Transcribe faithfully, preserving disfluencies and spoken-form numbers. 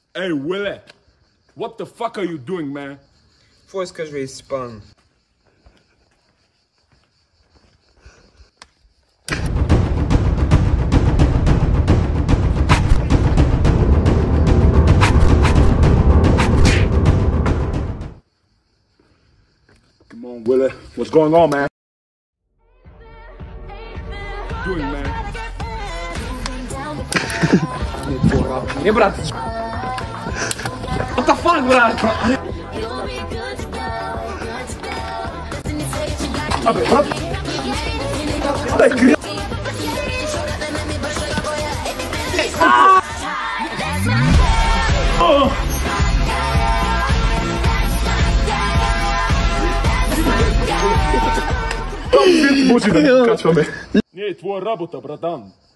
Hey, Willie, what the fuck are you doing, man? Fost que je vais spawn. Come on, Willie. What's going on, man? What are you doing, man? Nie brat. What the fuck, brat? Abi, brat. Daj, kry... Боже, да не качваме. Не е твоя работа, братан.